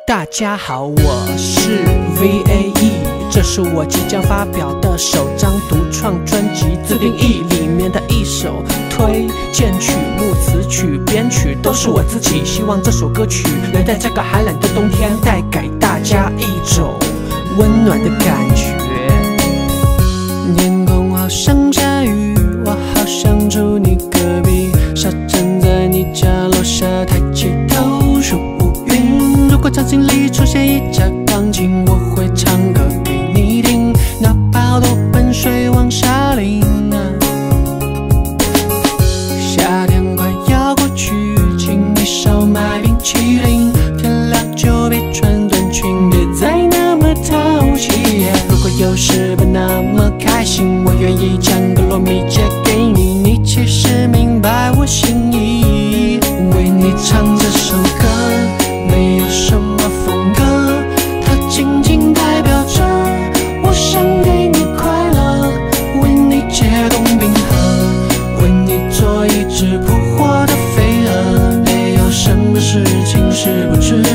大家好，我是 VAE， 这是我即将发表的首张独创专辑《自定义》里面的一首推荐曲目，词曲编曲都是我自己。希望这首歌曲能在这个寒冷的冬天带给大家一种温暖的感觉。天空好像下雨，我好想住你隔壁，傻站在你家楼下，抬起头数乌云。如果场景里出现一架钢琴，我会唱歌给你听，哪怕多盆水往下淋啊。夏天快要过去，请你少买冰淇淋，天亮就别穿短裙，别再那么淘气。如果有时不那么开心，我愿意将个糯米借给你，你其实明白我心意。为你唱这首歌，没有什么风格，它仅仅代表着我想给你快乐，为你解冻冰河，为你做一只扑火的飞蛾，没有什么事情是不值